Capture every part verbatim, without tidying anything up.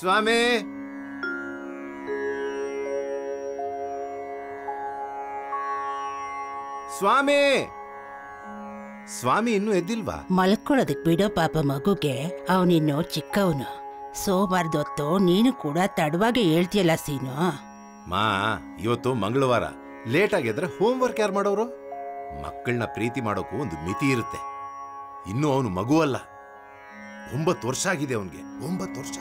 ಸ್ವಾಮಿ ಸ್ವಾಮಿ ಸ್ವಾಮಿ ಇನ್ನೂ ಎದ್ದಿಲ್ವಾ? ಮಲ್ಕೊಳ್ಳೋದಕ್ ಬಿಡೋ ಪಾಪ ಮಗುಗೆ, ಅವನಿನ್ನು ಚಿಕ್ಕವನು. ಸೋಮವಾರದೊತ್ತು ನೀನು ಕೂಡ ತಡವಾಗಿ ಹೇಳ್ತೀಯಲ್ಲ ಸೀನು. ಮಾ, ಇವತ್ತು ಮಂಗಳವಾರ, ಲೇಟ್ ಆಗಿದ್ರೆ ಹೋಮ್ ವರ್ಕ್ ಯಾರು ಮಾಡೋರು? ಮಕ್ಕಳನ್ನ ಪ್ರೀತಿ ಮಾಡೋಕ್ಕೂ ಒಂದು ಮಿತಿ ಇರುತ್ತೆ. ಇನ್ನು ಅವನು ಮಗು ಅಲ್ಲ, ಒಂಬತ್ತು ವರ್ಷ ಆಗಿದೆ ಅವನಿಗೆ. ಒಂಬತ್ತು ವರ್ಷ.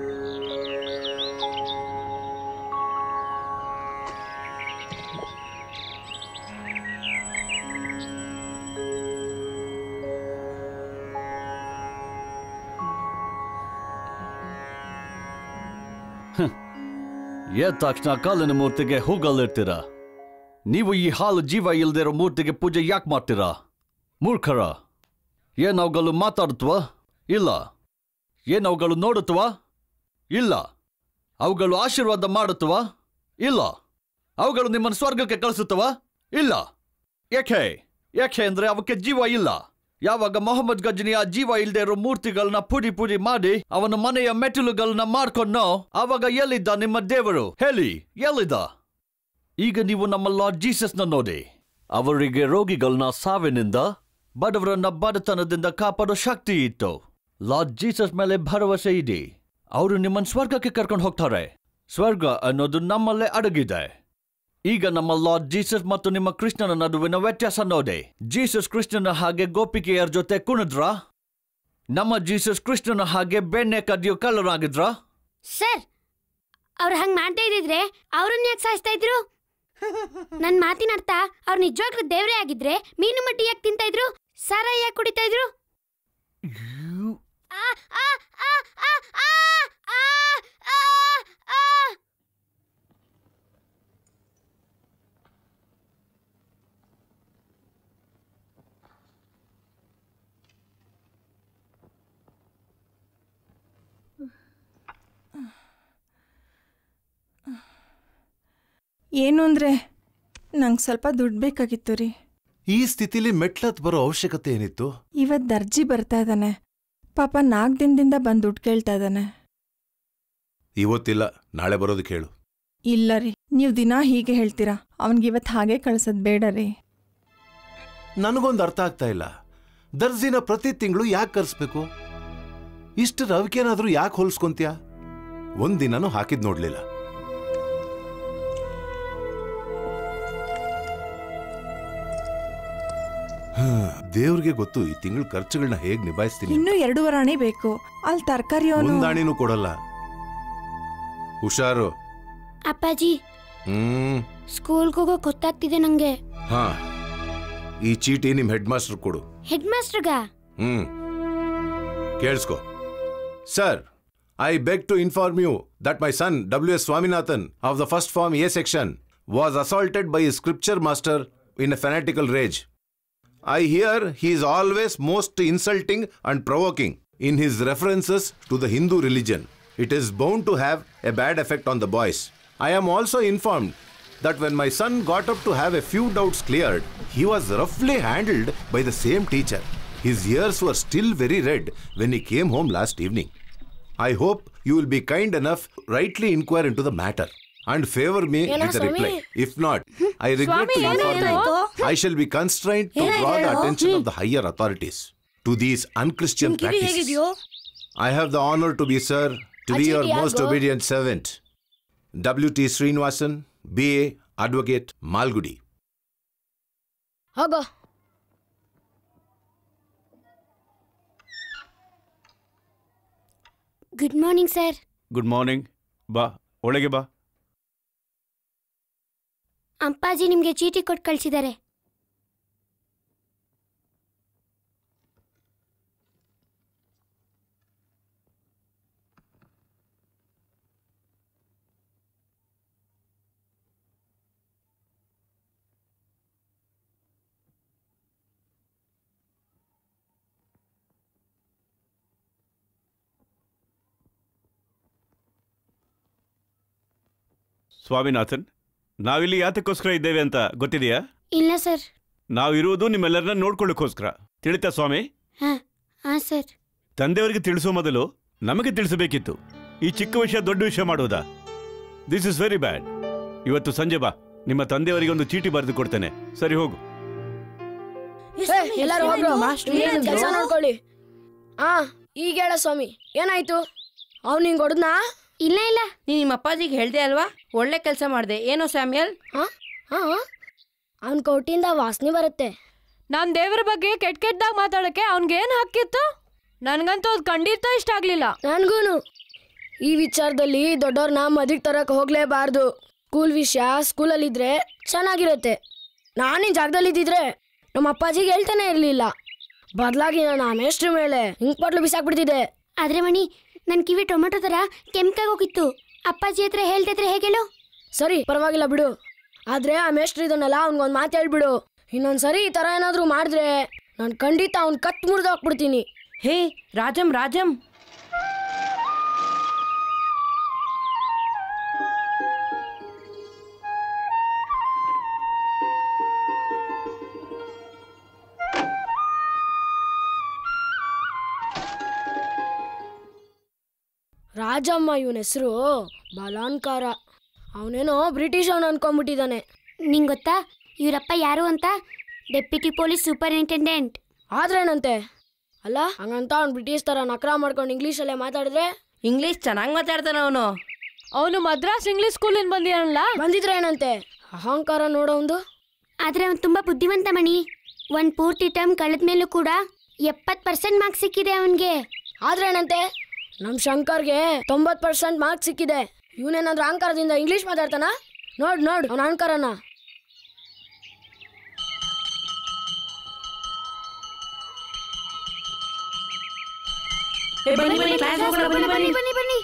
ಎದ್ದ ತಕ್ಷಣ ಕಾಲಿನ ಮೂರ್ತಿಗೆ ಹೂಗಲ್ಲಿರ್ತೀರ. ನೀವು ಈ ಹಾಲು ಜೀವ ಇಲ್ದಿರೋ ಮೂರ್ತಿಗೆ ಪೂಜೆ ಯಾಕೆ ಮಾಡ್ತೀರಾ? ಮೂರ್ಖರ. ಏನ್ ಅವುಗಳು ಮಾತಾಡುತ್ತವಾ? ಇಲ್ಲ. ಏನ್ ಅವುಗಳು ನೋಡುತ್ತವಾ? ಇಲ್ಲ. ಅವುಗಳು ಆಶೀರ್ವಾದ ಮಾಡುತ್ತವಾ? ಇಲ್ಲ. ಅವುಗಳು ನಿಮ್ಮನ್ನು ಸ್ವರ್ಗಕ್ಕೆ ಕಳಿಸುತ್ತವಾ? ಇಲ್ಲ. ಯಾಕೆ? ಯಾಕೆ ಅಂದ್ರೆ ಅವಕ್ಕೆ ಜೀವ ಇಲ್ಲ. ಯಾವಾಗ ಮೊಹಮ್ಮದ್ ಗಜ್ನಿ ಆ ಜೀವ ಇಲ್ದೇ ಇರೋ ಮೂರ್ತಿಗಳನ್ನ ಪುಡಿ ಪುಡಿ ಮಾಡಿ ಅವನ ಮನೆಯ ಮೆಟ್ಟಿಲುಗಳನ್ನ ಮಾಡ್ಕೊಂಡೋ, ಆವಾಗ ಎಲ್ಲಿದ್ದ ನಿಮ್ಮ ದೇವರು? ಹೇಳಿ, ಎಲ್ಲಿದ್ದ? ಈಗ ನೀವು ನಮ್ಮ ಲಾರ್ಡ್ ಜೀಸಸ್ನ ನೋಡಿ. ಅವರಿಗೆ ರೋಗಿಗಳನ್ನ ಸಾವಿನಿಂದ, ಬಡವರನ್ನ ಬಡತನದಿಂದ ಕಾಪಾಡೋ ಶಕ್ತಿ ಇತ್ತು. ಲಾರ್ಡ್ ಜೀಸಸ್ ಮೇಲೆ ಭರವಸೆ ಇದೆ. ಅವರು ನಿಮ್ಮನ್ನು ಸ್ವರ್ಗಕ್ಕೆ ಕರ್ಕೊಂಡು ಹೋಗ್ತಾರೆ. ಸ್ವರ್ಗ ಅನ್ನೋದು ನಮ್ಮಲ್ಲೇ ಅಡಗಿದೆ. ಈಗ ನಮ್ಮ ಲಾರ್ಡ್ ಜೀಸಸ್ ಮತ್ತು ನಿಮ್ಮ ಕೃಷ್ಣನ ನಡುವಿನ ವ್ಯತ್ಯಾಸ ನೋಡಿ. ಜೀಸಸ್ ಕೃಷ್ಣನ ಹಾಗೆ ಗೋಪಿಕೆಯರ ಜೊತೆ ಕುಣಿದ್ರ? ನಮ್ಮ ಜೀಸಸ್ ಕೃಷ್ಣನ ಹಾಗೆ ಬೆಣ್ಣೆ ಕದಿಯೋ ಕಳ್ಳರಾಗಿದ್ರ? ಸರ್, ಅವ್ರು ಹಂಗ್ ಮಾಡ್ತಾ ಇದ್ದಿದ್ರೆ ಅವ್ರನ್ನ ಯಾಕೆ ಸಾಯಿಸ್ತಾ ಇದ್ರು? ನನ್ ಮಾತಿನ ಅರ್ಥ, ಅವ್ರು ನಿಜವಾಗ್ಲೂ ದೇವ್ರೇ ಆಗಿದ್ರೆ ಮೀನು ಮಟ್ಟಿ ಯಾಕೆ ತಿಂತಾ ಇದ್ರು? ಸಾರಾಯಿ ಯಾಕೆ ಕುಡಿತಾ ಇದ್ರು? ಏನು ಅಂದ್ರೆ ನಂಗೆ ಸ್ವಲ್ಪ ದುಡ್ಡು ಬೇಕಾಗಿತ್ತು ರೀ. ಈ ಸ್ಥಿತಿಲಿ ಮೆಟ್ಲತ್ ಬರೋ ಅವಶ್ಯಕತೆ ಏನಿತ್ತು? ಇವತ್ ದರ್ಜಿ ಬರ್ತಾ ಇದ್ದಾನೆ. ಪಾಪ ನಾಲ್ಕು ದಿನದಿಂದ ಬಂದು ದುಡ್ಡು ಕೇಳ್ತಾ ಇದ್ದಾನೆ. ಇವತ್ತಿಲ್ಲ, ನಾಳೆ ಬರೋದಕ್ಕೆ ಹೇಳು. ಇಲ್ಲ ರೀ, ನೀವು ದಿನ ಹೀಗೆ ಹೇಳ್ತೀರಾ. ಅವನಿಗಿವತ್ತು ಹಾಗೆ ಕಳ್ಸೋದು ಬೇಡ ರೀ. ನನಗೊಂದು ಅರ್ಥ ಆಗ್ತಾ ಇಲ್ಲ. ದರ್ಜಿನ ಪ್ರತಿ ತಿಂಗಳು ಯಾಕೆ ಕರ್ಸ್ಬೇಕು? ಇಷ್ಟು ರವಿಕೇನಾದ್ರೂ ಯಾಕೆ ಹೋಲಿಸ್ಕೊಂತೀಯ? ಒಂದಿನೂ ಹಾಕಿದ್ ನೋಡ್ಲಿಲ್ಲ. ದೇವ್ರಿಗೆ ಗೊತ್ತು ಈ ತಿಂಗಳ ಖರ್ಚುಗಳನ್ನ ಹೇಗ್ ನಿಭಾಯಿಸ್ತೀನಿ. ಇನ್ನು ಎರಡೂವರೆ ಆಣೆ ಬೇಕು. ಅಲ್ಲಿ ತರಕಾರಿ ಒಂದಾಣಿನೂ ಕೊಡಲ್ಲ. ಹುಷಾರು. ಅಪ್ಪಾಜಿ, ಹ್ಮ್ ಸ್ಕೂಲ್ಗೆ ಹೋಗೋ ಗೊತ್ತಾಗ್ತಿದೆ ನಂಗೆ. ಹಾ, ಈ ಚೀಟಿ ನಿಮ್ ಹೆಡ್ ಮಾಸ್ಟರ್ ಕೊಡು. ಹೆಡ್ ಮಾಸ್ಟರ್ಗ? ಹ್ಮ್ ಕೇಳಿಸ್ಕೊ. Sir, I beg to inform you that my son W S Swaminathan of the first form A section was assaulted by his scripture master in a fanatical rage. I hear he is always most insulting and provoking in his references to the Hindu religion. It is bound to have a bad effect on the boys. I am also informed that when my son got up to have a few doubts cleared, he was roughly handled by the same teacher. His ears were still very red when he came home last evening. I hope you will be kind enough to rightly inquire into the matter and favor me with a reply. If not, I regret to inform you, I shall be constrained to draw the attention of the higher authorities to these unchristian practices. I have the honor to be, sir, to be your most obedient servant, W T Srinivasan, B A, Advocate, Malgudi. Hogo. Good morning sir. Good morning. ಬಾ, ಒಳಗೆ ಬಾ. ಅಪ್ಪಾಜಿ ನಿಮ್ಗೆ ಚೀಟಿ ಕೊಟ್ಟು ಕಳಿಸಿದ್ದಾರೆ. ಸ್ವಾಮಿನಾಥನ್, ನಾವಿಲ್ಲಿ ಯಾತಕ್ಕೋಸ್ಕರ ಇದ್ದೇವೆ ಅಂತ ಗೊತ್ತಿದೆಯಾ? ಇಲ್ಲ ಸರ್. ನಾವಿರುವುದು ನಿಮ್ಮೆಲ್ಲರನ್ನ ನೋಡ್ಕೊಳ್ಳೋಕ್ಕೋಸ್ಕರ. ತಿಳಿತಾ ಸ್ವಾಮಿ? ಹಾ ಸರ್. ತಂದೆಯವರಿಗೆ ತಿಳಿಸೋ ಮೊದಲು ನಮಗೆ ತಿಳಿಸಬೇಕಿತ್ತು. ಈ ಚಿಕ್ಕ ವಿಷಯ ದೊಡ್ಡ ವಿಷಯ ಮಾಡೋದಾ? This is very bad. ಇವತ್ತು ಸಂಜೆ ಬಾ, ನಿಮ್ಮ ತಂದೆಯವರಿಗೆ ಒಂದು ಚೀಟಿ ಬರೆದು ಕೊಡ್ತೇನೆ. ಸರಿ ಹೋಗು. ಎಲ್ಲರೂ ಕೆಲಸ ನೋಡ್ಕೊಳ್ಳಿ. ಆ ಈಗ ಹೇಳ ಸ್ವಾಮಿ, ಏನಾಯ್ತು? ಅವ್ನು ಹಿಂಗ್ ಹೊಡೆದ್ನಾ? ಇಲ್ಲ ಇಲ್ಲ, ನೀನ್ ನಿಮ್ಮ ಅಪ್ಪಾಜಿಗೆ ಹೇಳ್ದೆ ಅಲ್ವಾ, ಒಳ್ಳೆ ಕೆಲಸ ಮಾಡ್ದೆ. ಏನೋ ಸ್ಯಾಮ್ಯಲ್? ಅವನ್ ಕೊಟ್ಟಿಂದ ವಾಸನೆ ಬರುತ್ತೆ. ನಾನ್ ದೇವರ ಬಗ್ಗೆ ಕೆಟ್ಟ ಕೆಟ್ಟದಾಗ ಮಾತಾಡಕ್ಕೆ ಅವ್ನ್ಗೇನ್ ಹಾಕಿತ್ತು? ನನ್ಗಂತೂ ಅದು ಖಂಡಿತ ಇಷ್ಟ ಆಗ್ಲಿಲ್ಲ. ನನ್ಗೂನು ಈ ವಿಚಾರದಲ್ಲಿ ದೊಡ್ಡವ್ರನ್ನ ಮದಿಗೆ ತರಕ್ ಹೋಗ್ಲೇಬಾರ್ದು. ಸ್ಕೂಲ್ ವಿಷಯ ಸ್ಕೂಲಲ್ಲಿದ್ರೆ ಚೆನ್ನಾಗಿರುತ್ತೆ. ನಾನಿನ್ ಜಾಗದಲ್ಲಿ ಇದ್ದಿದ್ರೆ ನಮ್ಮ ಅಪ್ಪಾಜಿಗೆ ಹೇಳ್ತಾನೆ ಇರ್ಲಿಲ್ಲ. ಬದಲಾಗಿ ನಾನು ಆ ಮೇಷ್ಟ್ರ ಮೇಲೆ ಹಿಂಗ್ ಬಾಟ್ಲು ಬಿಸಾಕ್ಬಿಡ್ತಿದ್ದೆ. ಆದ್ರೆ ಮಣಿ, ನನ್ ಕಿವಿ ಟೊಮೆಟೊ ತರ ಕೆಂಪಾಗಿ ಹೋಗಿತ್ತು. ಅಪ್ಪಾಜಿ ಹತ್ರ ಹೇಳ್ತಿದ್ರೆ ಹೇಗೇಳು? ಸರಿ ಪರವಾಗಿಲ್ಲ ಬಿಡು. ಆದ್ರೆ ಆ ಮೇಷ್ಟ್ರ ಇದನ್ನಲ್ಲ ಅವ್ನಿಗೊಂದು ಮಾತು ಹೇಳ್ಬಿಡು. ಇನ್ನೊಂದ್ಸರಿ ಈ ತರ ಏನಾದ್ರು ಮಾಡಿದ್ರೆ ನಾನು ಖಂಡಿತ ಅವ್ನ್ ಕತ್ ಮುರಿದು ಹಾಕ್ಬಿಡ್ತೀನಿ. ಹೇ ರಾಜಂ ರಾಜಂ, ರಾಜಮ್ಮ ಇವನ ಹೆಸರು ಬಲಾನ್ಕಾರ. ಅವನೇನೋ ಬ್ರಿಟಿಷ್ ಅವನು ಅನ್ಕೊಂಡ್ಬಿಟ್ಟಿದ್ದಾನೆ. ನಿಂಗ್ ಗೊತ್ತಾ ಇವರಪ್ಪ ಯಾರು ಅಂತ? Deputy police superintendent. ಆದ್ರೇನಂತೆ? ಅಲ್ಲ ಹಂಗಂತ ಅವ್ನು ಬ್ರಿಟಿಷ್ ತರ ನಕರ ಮಾಡ್ಕೊಂಡು ಇಂಗ್ಲೀಷಲ್ಲೇ ಮಾತಾಡಿದ್ರೆ? ಇಂಗ್ಲೀಷ್ ಚೆನ್ನಾಗಿ ಮಾತಾಡ್ತಾನ ಅವನು. ಅವನು ಮದ್ರಾಸ್ ಇಂಗ್ಲಿಷ್ ಸ್ಕೂಲಿಂದ ಬಂದಿರಲ್ಲ. ಬಂದಿದ್ರೆ ಏನಂತೆ? ಅಹಂಕಾರ ನೋಡೋಂದು. ಆದ್ರೆ ಅವ್ನು ತುಂಬಾ ಬುದ್ಧಿವಂತ ಮಣಿ. ಒಂದ್ ಪೂರ್ತಿ ಟರ್ಮ್ ಕಳೆದ ಮೇಲೂ ಕೂಡ ಎಪ್ಪತ್ ಪರ್ಸೆಂಟ್ ಮಾರ್ಕ್ಸ್ ಸಿಕ್ಕಿದೆ ಅವನ್ಗೆ. ಆದ್ರೇನಂತೆ? ನಮ್ ಶಂಕರ್ಗೆ ತೊಂಬತ್ ಪರ್ಸೆಂಟ್ ಮಾರ್ಕ್ಸ್ ಸಿಕ್ಕಿದೆ. ಇವನೇನಾದ್ರೂ ಅಹಂಕಾರದಿಂದ ಇಂಗ್ಲೀಷ್ ಮಾತಾಡ್ತಾನ? ನೋಡ್ ನೋಡ್ ಅವನ ಅಹಂಕಾರನ. ಬನ್ನಿ ಬನ್ನಿ ಕ್ಲಾಸ್ ಹೋಗೋಣ, ಬನ್ನಿ ಬನ್ನಿ ಬನ್ನಿ ಬನ್ನಿ.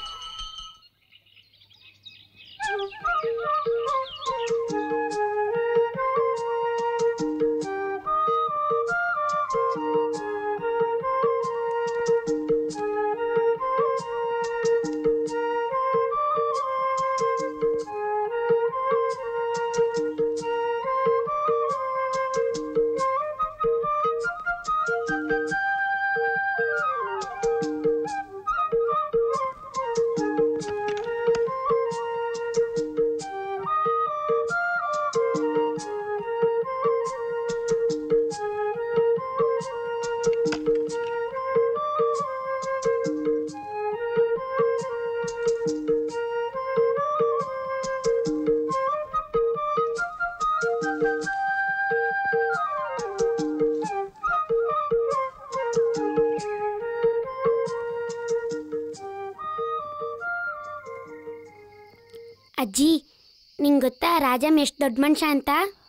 ಅಜ್ಜಿ, ನಿಂಗೆ ಗೊತ್ತಾ ರಾಜಮ್ ಎಷ್ಟು ದೊಡ್ಡ ಮನುಷ್ಯ ಅಂತ?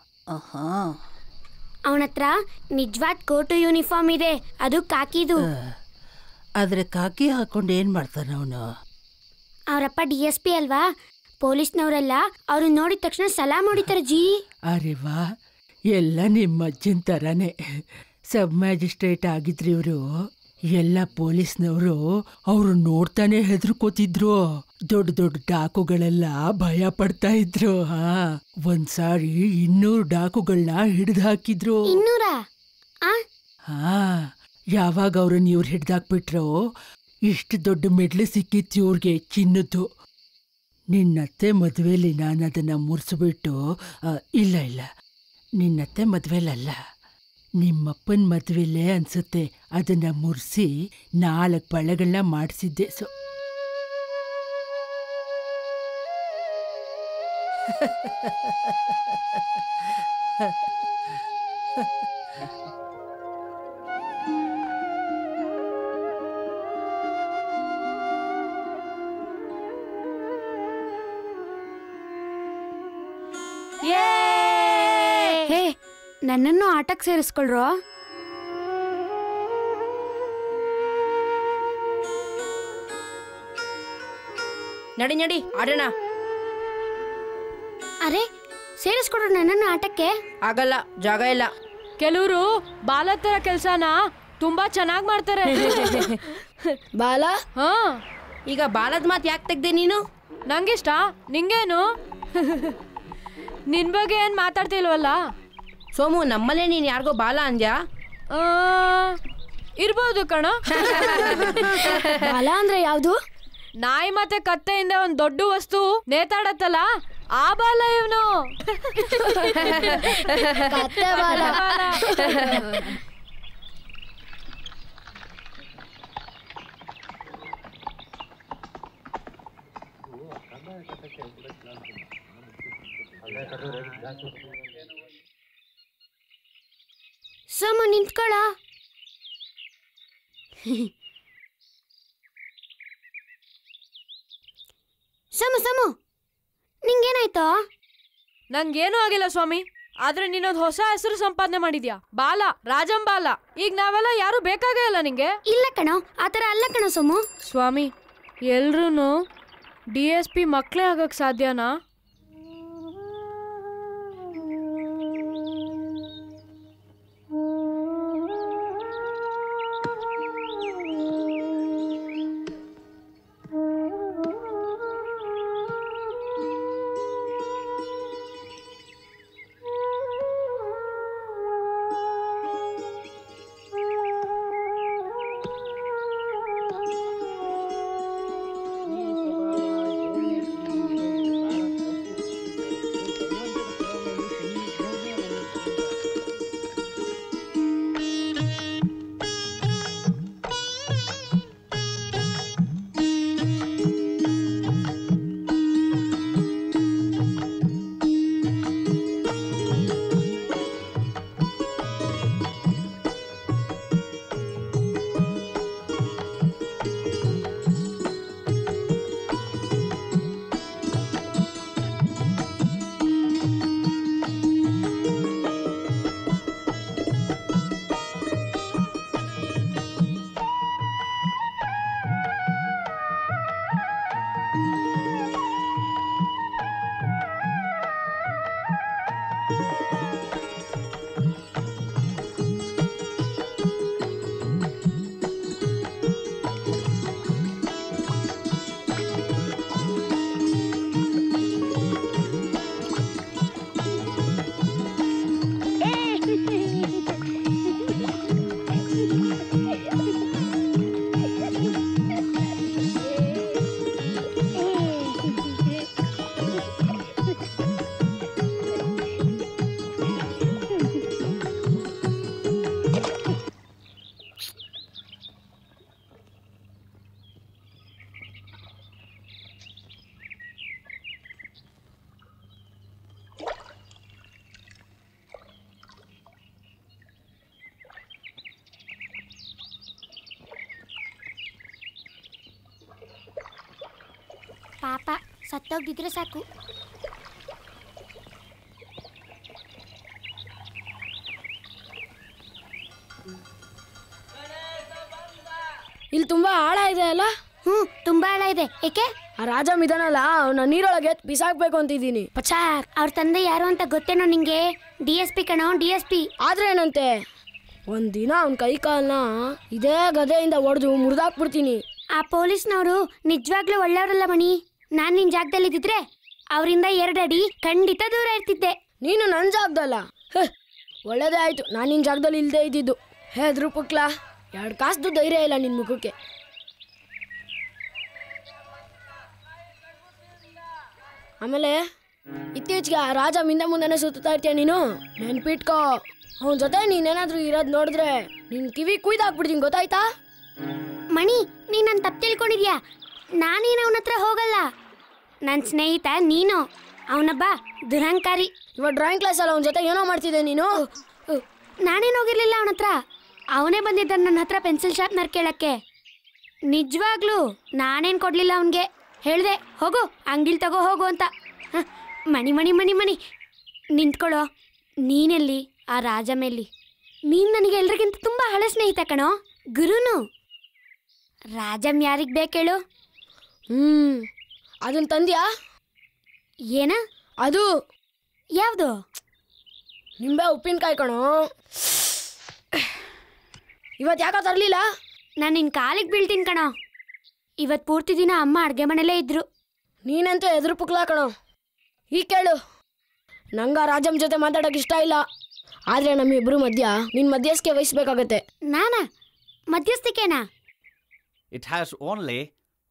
ಅವನ ಹತ್ರ ನಿಜವಾದ ಕೋಟು ಯೂನಿಫಾರ್ಮ್ ಇದೆ, ಅದು ಕಾಕಿದು. ಆದ್ರೆ ಕಾಕಿ ಹಾಕೊಂಡು ಏನ್ ಮಾಡ್ತಾನ ಅವನು? ಅವರಪ್ಪ ಡಿ ಎಸ್ ಪಿ ಅಲ್ವಾ, ಪೊಲೀಸ್ನವರೆಲ್ಲ ಅವ್ರು ನೋಡಿದ ತಕ್ಷಣ ಸಲಾಮ್ ಹೊಡಿತಾರೆ ಜಿ. ಅರೆ ವಾ, ಎಲ್ಲ ನಿಮ್ಮ ಅಜ್ಜನ್ ತರಾನೇ. ಸಬ್ ಮ್ಯಾಜಿಸ್ಟ್ರೇಟ್ ಆಗಿದ್ರಿ ಇವರು. ಎಲ್ಲ ಪೊಲೀಸ್ನವರು ಅವರು ನೋಡ್ತಾನೆ ಹೆದರ್ಕೋತಿದ್ರು. ದೊಡ್ಡ ದೊಡ್ಡ ಡಾಕುಗಳೆಲ್ಲ ಭಯ ಪಡ್ತಾ ಇದ್ರು. ಹಾ, ಒಂದ್ಸಾರಿ ಇನ್ನೂರು ಡಾಕುಗಳನ್ನ ಹಿಡಿದು ಹಾಕಿದ್ರು. ಇನ್ನೂರ? ಹಾ, ಯಾವಾಗ ಅವ್ರನ್ನ ಇವ್ರು ಹಿಡ್ದಾಕ್ಬಿಟ್ರೋ ಇಷ್ಟು ದೊಡ್ಡ ಮೆಡ್ಲು ಸಿಕ್ಕಿತ್ತು ಇವ್ರಿಗೆ, ಚಿನ್ನದ್ದು. ನಿನ್ನತ್ತೆ ಮದುವೆಲಿ ನಾನು ಅದನ್ನ ಮುರಿಸ್ಬಿಟ್ಟು, ಇಲ್ಲ ಇಲ್ಲ ನಿನ್ನತ್ತೆ ಮದುವೆಲಲ್ಲ, ನಿಮ್ಮಪ್ಪನ ಮದುವೆಲೇ ಅನ್ಸುತ್ತೆ, ಅದನ್ನ ಮುರಿಸಿ ನಾಲ್ಕು ಬಳೆಗಳನ್ನ ಮಾಡಿಸಿದ್ದೆ. ಸೊ ಹೇ, ನನ್ನನ್ನು ಆಟಕ್ಕೆ ಸೇರಿಸ್ಕೊಳ್ರೋ. ನಡಿ ನಡಿ ಆಡೋಣ. ಅರೆ, ಸೇರಿಸ್ಕೊಡ್ರು ನನ್ನನ್ನು ಆಟಕ್ಕೆ. ಆಗಲ್ಲ, ಜಾಗ ಇಲ್ಲ. ಕೆಲವರು ಬಾಲ ತರ ಕೆಲ್ಸನ ತುಂಬಾ ಚೆನ್ನಾಗಿ ಮಾಡ್ತಾರೆ. ಬಾಲ? ಹಾ, ಈಗ ಬಾಲದ ಮಾತು ಯಾಕೆ ತೆಗ್ದೆ ನೀನು? ನಂಗಿಷ್ಟ, ನಿಂಗೇನು? ನಿನ್ ಬಗ್ಗೆ ಏನ್ ಮಾತಾಡ್ತಿಲ್ವಲ್ಲ ಸೋಮು. ನಮ್ಮಲ್ಲೇ ನೀನ್ ಯಾರಿಗೋ ಬಾಲ ಅಂದ್ಯಾ? ಇರ್ಬೋದು ಕಣ. ಬಾಲ ಅಂದ್ರೆ ಯಾವ್ದು? ನಾಯಿ ಮತ್ತೆ ಕತ್ತೆಯಿಂದ ಒಂದ್ ದೊಡ್ಡ ವಸ್ತು ನೇತಾಡತ್ತಲ್ಲ ಆ ಬಾಲ ಇವನು. ಕತ್ತೆ ಬಾಲ. ಸಮ ನಿಂತ್ಕೊಳ. ಸಮು ಸಮು ನಿಂಗೇನಾಯ್ತೋ? ನಂಗೇನೂ ಆಗಿಲ್ಲ ಸ್ವಾಮಿ. ಆದ್ರೆ ನೀನೊಂದು ಹೊಸ ಹೆಸರು ಸಂಪಾದನೆ ಮಾಡಿದ್ಯಾ, ಬಾಲ, ರಾಜಂ ಬಾಲ. ಈಗ ನಾವೆಲ್ಲ ಯಾರು ಬೇಕಾಗೇ ಇಲ್ಲ ನಿಂಗೆ. ಇಲ್ಲ ಕಣೋ, ಆತರ ಅಲ್ಲ ಕಣೋ ಸೋಮು. ಸ್ವಾಮಿ, ಎಲ್ರೂ ಡಿ ಎಸ್ ಪಿ ಮಕ್ಕಳೇ ಆಗಕ್ ಸಾಧ್ಯನಾ? ಪಾಪ ಸತ್ತೋಗ್ದಿದ್ರೆ ಸಾಕು. ಇಲ್ಲಿ ತುಂಬಾ ಆಳ ಇದೆ ಅಲ್ಲ? ಹ್ಮ್, ತುಂಬಾ ಆಳ ಇದೆ. ಏಕೆ? ಆ ರಾಜಮ್ ಇದಾನಲ್ಲ, ಅವನ ನೀರೊಳಗೆ ಬಿಸಾಕ್ಬೇಕು ಅಂತಿದ್ದೀನಿ. ಪಚಾರ್, ಅವ್ರ ತಂದೆ ಯಾರು ಅಂತ ಗೊತ್ತೇನೋ ನಿಂಗೆ? ಡಿ ಎಸ್ ಪಿ ಕಣೋ, ಡಿ ಎಸ್ ಪಿ. ಆದ್ರೆ ಏನಂತೆ, ಒಂದಿನ ಅವನ ಕೈ ಕಾಲನ್ನ ಇದೇ ಗದೆಯಿಂದ ಒಡೆದು ಮುರಿದಾಕ್ಬಿಡ್ತೀನಿ. ಆ ಪೊಲೀಸ್ನವರು ನಿಜವಾಗ್ಲೂ ಒಳ್ಳೆಯವರಲ್ಲ ಮಣಿ. ನಾನ್ ನಿನ್ ಜಾಗದಲ್ಲಿ ಇದ್ದಿದ್ರೆ ಅವರಿಂದ ಎರಡಡಿ ಖಂಡಿತ ದೂರ ಇರ್ತಿದ್ದೆ. ನೀನು ನನ್ನ ಜಾಗದಲ್ಲ. ಒಳ್ಳೇದೇ ಆಯ್ತು ನಾನು ನಿನ್ನ ಜಾಗದಲ್ಲಿ ಇಲ್ಲದೆ ಇದ್ದಿದ್ದು. ಹೆದ್ರು ಪುಕ್ಲಾ, ಎರಡು ಕಾಸ್ದು ಧೈರ್ಯ ಇಲ್ಲ ನಿನ್ನ ಮುಖಕ್ಕೆ. ಆಮೇಲೆ ಇತ್ತೀಚೆಗೆ ಆ ರಾಜ ಮಿಂದ ಮುಂದೆನೆ ಸುತ್ತಾ ಇರ್ತೀಯ ನೀನು. ನೆನ್ಪಿಟ್ಕೋ, ಅವನ ಜೊತೆ ನೀನೇನಾದ್ರೂ ಇರೋದು ನೋಡಿದ್ರೆ ನಿನ್ ಕಿವಿ ಕುಯ್ದಾಕ್ಬಿಡ್ತೀನಿ, ಗೊತ್ತಾಯ್ತಾ? ಮಣಿ, ನೀನ್ ನನ್ನ ತಪ್ಪು ತಿಳ್ಕೊಂಡಿದ್ಯಾ. ನಾನೇನು ಅವನ ಹತ್ರ ಹೋಗಲ್ಲ. ನನ್ನ ಸ್ನೇಹಿತ ನೀನು. ಅವನೊಬ್ಬ ದುರಹಂಕಾರಿ. ಇವಾಗ ಡ್ರಾಯಿಂಗ್ ಕ್ಲಾಸಲ್ಲಿ ಅವನ ಜೊತೆ ಏನೋ ಮಾಡ್ತಿದ್ದೆ ನೀನು. ನಾನೇನು ಹೋಗಿರ್ಲಿಲ್ಲ ಅವನ ಹತ್ರ. ಅವನೇ ಬಂದಿದ್ದ ನನ್ನ ಹತ್ರ ಪೆನ್ಸಿಲ್ ಶಾರ್ಪ್ನರ್ ಕೇಳಕ್ಕೆ. ನಿಜವಾಗ್ಲೂ ನಾನೇನು ಕೊಡ್ಲಿಲ್ಲ ಅವನಿಗೆ. ಹೇಳಿದೆ, ಹೋಗು ಅಂಗಡಿಲಿ ತಗೋ ಹೋಗು ಅಂತ. ಮಣಿ ಮಣಿ ಮಣಿ ಮಣಿ ನಿಂತ್ಕೊಳ್ಳೋ. ನೀನೆಲ್ಲಿ, ಆ ರಾಜಮೆಲ್ಲಿ? ನೀನು ನನಗೆ ಎಲ್ರಿಗಿಂತ ತುಂಬ ಹಳೆ ಸ್ನೇಹಿತ ಕಣೋ, ಗುರುನು. ರಾಜಮ್ ಯಾರಿಗೆ ಬೇಕೇಳು? ಹ್ಞೂ, ಅದನ್ನ ತಂದ್ಯಾ? ಏನ ಅದು? ಯಾವುದು? ನಿಂಬೆ ಉಪ್ಪಿನಕಾಯಿ ಕಣೋ. ಇವತ್ತು ಯಾಕೋ ತರಲಿಲ್ಲ? ನಾನು ನಿನ್ನ ಕಾಲಿಗೆ ಬೀಳ್ತೀನಿ ಕಣೋ. ಇವತ್ತು ಪೂರ್ತಿ ದಿನ ಅಮ್ಮ ಅಡುಗೆ ಮನೆಯಲ್ಲೇ ಇದ್ರು. ನೀನಂತೂ ಎದುರು ಪುಕ್ಲಾ ಕಣೋ. ಈಗ ಕೇಳು, ನಂಗೆ ರಾಜಮ್ ಜೊತೆ ಮಾತಾಡೋಕೆ ಇಷ್ಟ ಇಲ್ಲ. ಆದರೆ ನಮ್ಮಿಬ್ರು ಮಧ್ಯ ನಿನ್ನ ಮಧ್ಯಸ್ಥಿಕೆ ವಹಿಸ್ಬೇಕಾಗತ್ತೆ. ನಾನಾ ಮಧ್ಯಸ್ಥಿಕೆನಾ? It has only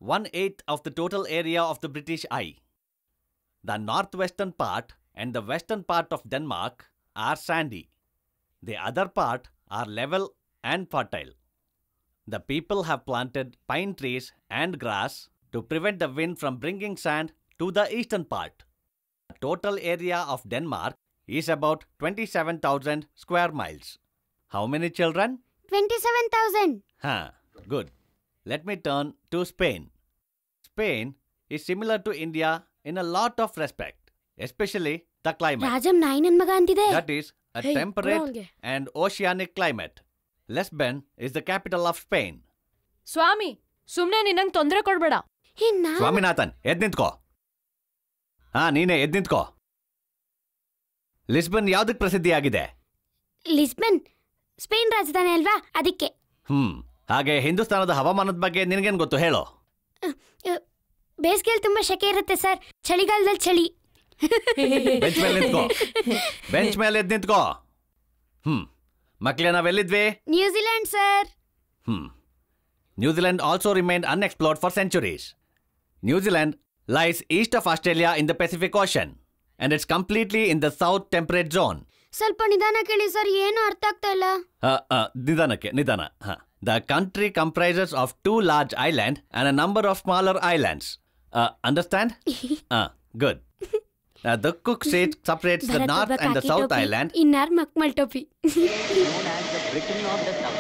one-eighth of the total area of the British Eye. The northwestern part and the western part of Denmark are sandy. The other part are level and fertile. The people have planted pine trees and grass to prevent the wind from bringing sand to the eastern part. The total area of Denmark is about twenty-seven thousand square miles. How many children? twenty-seven thousand. Huh, good. Let me turn to Spain. Spain is similar to India in a lot of respect, especially the climate. Rajam ನಾಯಿ ನನ್ ಮಗ ಅಂತಿದೆ. That is a Hey, temperate wrong. and oceanic climate. Lisbon is the capital of Spain. ಸ್ವಾಮಿ ಸುಮ್ನೆ ನಿನ್ನಂಗ್ ತೊಂದ್ರೆ ಕೊಡ್ಬೇಡ. ಹೇ ನಾ ಸ್ವಾಮಿನಾಥನ್ ಎದ್ ನಿಂತ್ಕೋ. ಹಾ ನೀನೆ ಎದ್ ನಿಂತ್ಕೋ. ಲಿಸ್ಬನ್ ಯಾವ್ದಕ್ ಪ್ರಸಿದ್ಧಿಯಾಗಿದೆ? ಲಿಸ್ಬನ್ ಸ್ಪೇನ್ ರಾಜಧಾನಿ ಅಲ್ವಾ, ಅದಕ್ಕೆ. ಹ್ಮ್ ಹಾಗೆ ಹಿಂದೂಸ್ತಾನದ ಹವಾಮಾನದ ಬಗ್ಗೆ ನಿನಗೇನ್ ಗೊತ್ತು ಹೇಳೋ? ಬೇಸಿಗೆಯಲ್ಲಿ ತುಂಬಾ ಶೆಕೆ ಇರುತ್ತೆ ಸರ್, ಚಳಿಗಾಲದಲ್ಲಿ ಚಳಿ. ಬೆಂಚ್ ಮೇಲೆ ನಿಂತ್ಕೋ. ಬೆಂಚ್ ಮೇಲೆ ಎದ್ ನಿಂತ್ಕೋ. ಹ್ಮ್ ಮಕ್ಳೇ ನಾವೆಲ್ಲಿದ್ವಿ? New Zealand sir. Hmm. New Zealand also remained unexplored for centuries. New Zealand lies east of Australia in the Pacific Ocean, and it's completely in the south temperate zone. ಸ್ವಲ್ಪ ನಿಧಾನ ಕೇಳಿ ಸರ್, ಏನು ಅರ್ಥ ಆಗ್ತಾ ಇಲ್ಲ. Uh, uh, ನಿಧಾನಕ್ಕೆ ನಿಧಾನ. Huh. The country comprises of two large islands and a number of smaller islands. Uh, understand? uh, good. Uh, the Cook Strait separates the north and the south island. ಇನ್ನಾರ್ ಮಕ್ಮಲ್ ಟೋಪಿ. known as the Britain of the South.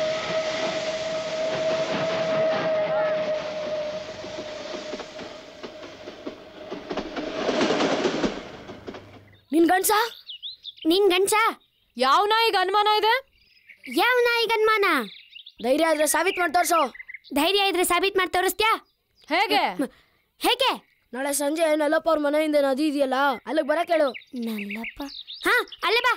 ನಿನ್ ಗಂಡ್ಸ ನಿನ್ ಗಂಡ್ಸ ಯಾವ ನಾಯಿಗೆ ಅನುಮಾನ ಇದೆ? ಯಾವ ನಾಯಿಗೆ ಅನುಮಾನ? ಧೈರ್ಯ ಆದ್ರೆ ಸಾಬೀತ್ ಮಾಡಿ ತೋರ್ಸೋ. ಧೈರ್ಯ ಇದ್ರೆ ಸಾಬೀತ್ ಮಾಡಿ ತೋರಿಸ್ತ್ಯಾ? ಹೇಗೆ ಹೇಗೆ? ನಾಳೆ ಸಂಜೆ ನಲ್ಲಪ್ಪ ಅವ್ರ ಮನೆಯಿಂದ ನದಿ ಇದೆಯಲ್ಲ, ಅಲ್ಲಿಗೆ ಬರಕ್ ಹೇಳು. ನಲ್ಲಪ್ಪ? ಹಾ ಅಲ್ಲೇ ಬಾ.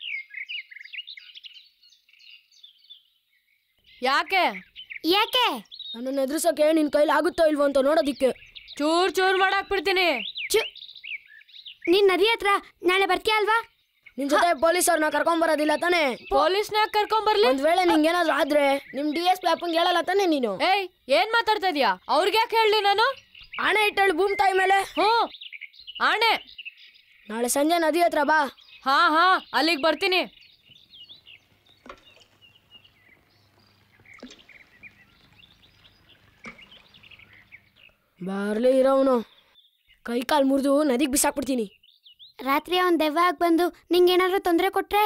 ಯಾಕೆ ಯಾಕೆ? ನನ್ನನ್ನು ಎದುರಿಸೋಕೆ ನಿನ್ ಕೈಲಿ ಆಗುತ್ತೋ ಇಲ್ವೋ ಅಂತ ನೋಡೋದಿಕ್ಕೆ. ಚೂರ್ ಚೂರ್ ಮಾಡಾಕ್ಬಿಡ್ತೀನಿ. ಚು ನೀನ್ ನದಿ ಹತ್ರ ನಾಳೆ ಬರ್ತೀಯ ಅಲ್ವಾ? ನಿನ್ ಜೊತೆ ಪೊಲೀಸ್ ಅವ್ರನ್ನ ಕರ್ಕೊಂಡ್ ಬರೋದಿಲ್ಲ ತಾನೆ? ಪೊಲೀಸ್ನ ಕರ್ಕೊಂಡ್ ಬರ್ಲಿ? ಒಂದ್ ವೇಳೆ ನಿಂಗೇನಾದ್ರು ಆದ್ರೆ ನಿಮ್ ಡಿ ಎಸ್ ಪಿ ಅಪ್ಪಂಗೆ ಹೇಳಲ್ಲ ತಾನೆ ನೀನು? ಏಯ್ ಏನ್ ಮಾತಾಡ್ತಾ ಇದೀಯಾ? ಅವ್ರಿಗೆ ಯಾಕೆ ಹೇಳಿ ನಾನು? ಆಣೆ ಇಟ್ಟಳು ಭೂಮಿ ತಾಯಿ ಮೇಲೆ. ಹ್ಞೂ ಆಣೆ. ನಾಳೆ ಸಂಜೆ ನದಿ ಹತ್ರ ಬಾ. ಹಾ ಹಾ ಅಲ್ಲಿಗೆ ಬರ್ತೀನಿ. ಬರ್ಲಿ ಇರೋವನು ಕೈ ಕಾಲು ಮುರಿದು ನದಿಗೆ ಬಿಸಾಕ್ಬಿಡ್ತೀನಿ. ರಾತ್ರಿ ಅವ್ನ್ ದೆವ್ವ ಆಗಿ ಬಂದು ನಿಂಗೇನಾದ್ರೂ ತೊಂದರೆ ಕೊಟ್ರೆ?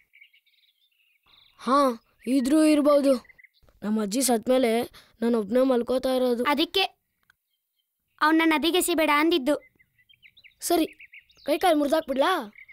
ಹಾ ಇದ್ರೂ ಇರ್ಬೋದು. ನಮ್ಮ ಅಜ್ಜಿ ಸತ್ಮೇಲೆ ನಾನು ಒಬ್ನೇ ಮಲ್ಕೋತಾ ಇರೋದು. ಅದಕ್ಕೆ ಅವನ್ನ ನದಿಗೆ ಸಿಬೇಡ ಅಂದಿದ್ದು. ಸರಿ ಕೈ ಕಾಲು ಮುರಿದಾಕ್ಬಿಡ್ಲಾ?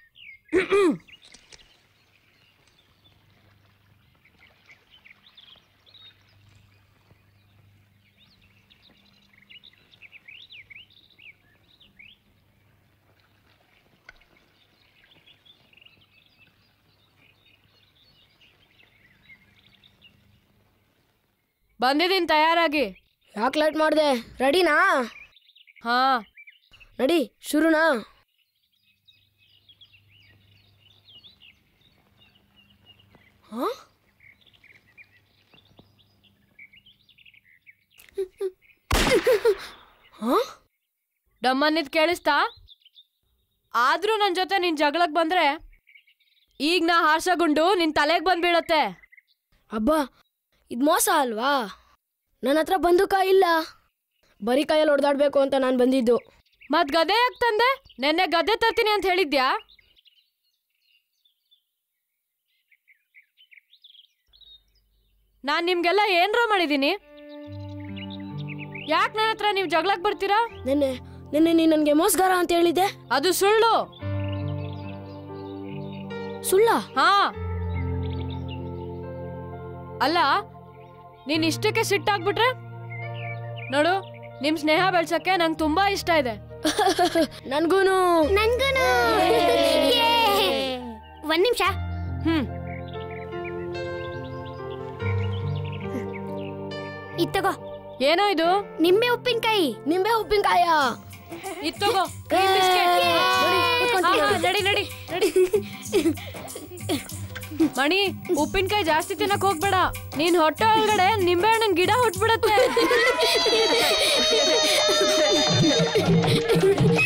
ಬಂದಿದ್ದೀನಿ ತಯಾರಾಗಿ. ಯಾಕೆ ಲೇಟ್ ಮಾಡಿದೆ? ರೆಡಿನಾ? ಹಾ ನಡಿ ಶುರುನಾ? ಹಾ ಹಾ ಡಮ್ಮನ್ನಿದ್ ಕೇಳಿಸ್ತಾ? ಆದ್ರೂ ನನ್ನ ಜೊತೆ ನಿನ್ ಜಗಳಕ್ಕೆ ಬಂದ್ರೆ ಈಗ ನಾ ಹಾರ್ಸೋ ಗುಂಡು ನಿನ್ ತಲೆಗೆ ಬಂದ್ಬೀಳತ್ತೆ. ಅಬ್ಬಾ ಇದು ಮೋಸ ಅಲ್ವಾ? ನನ್ನ ಹತ್ರ ಬಂದೂಕ ಇಲ್ಲ, ಬರೀ ಕೈಯಲ್ಲಿ ಹೊಡೆದಾಡ್ಬೇಕು ಅಂತ ನಾನು ಬಂದಿದ್ದು. ಮತ್ ಗದೆ ಯಾಕೆ ತಂದೆ? ನೆನ್ನೆ ಗದೆ ತರ್ತೀನಿ ಅಂತ ಹೇಳಿದ್ಯಾ? ನಾನ್ ನಿಮ್ಗೆಲ್ಲ ಏನ್ರೋ ಮಾಡಿದೀನಿ? ಯಾಕೆ ನನ್ನ ಹತ್ರ ನೀವು ಜಗಳಕ್ಕೆ ಬರ್ತೀರಾ? ನೆನ್ನೆ ನೆನ್ನೆ ನೀ ನನಗೆ ಮೋಸಗಾರ ಅಂತ ಹೇಳಿದ್ದೆ. ಅದು ಸುಳ್ಳು. ಸುಳ್ಳ? ಹಾ ಅಲ್ಲ, ನೀನ್ ಇಷ್ಟಕ್ಕೆ ಸಿಟ್ಟಾಗ್ಬಿಟ್ರೆ ನೋಡು, ನಿಮ್ ಸ್ನೇಹ ಬೆಳ್ಸಕ್ಕೆ ನಂಗೆ ತುಂಬಾ ಇಷ್ಟ ಇದೆ. ನನ್ಗೂನು ನನ್ಗೂನು. ಒಂದ್ ನಿಮಿಷ. ಹ್ಮ್ ಇತ್ತಗೋ. ಏನೋ ಇದು? ನಿಂಬೆ ಉಪ್ಪಿನಕಾಯಿ. ನಿಂಬೆ ಉಪ್ಪಿನಕಾಯ ಇತ್ತಗೋ. ನಡಿ ನಡಿ ನಡಿ. ಮಣಿ ಉಪ್ಪಿನಕಾಯಿ ಜಾಸ್ತಿ ತಿನ್ನಕ್ ಹೋಗ್ಬೇಡ. ನೀನ್ ಹೊಟ್ಟೆ ಒಳಗಡೆ ನಿಂಬೆ ಹಣ್ಣಿನ ಗಿಡ ಹುಟ್ಬಿಡತ್ತೆ.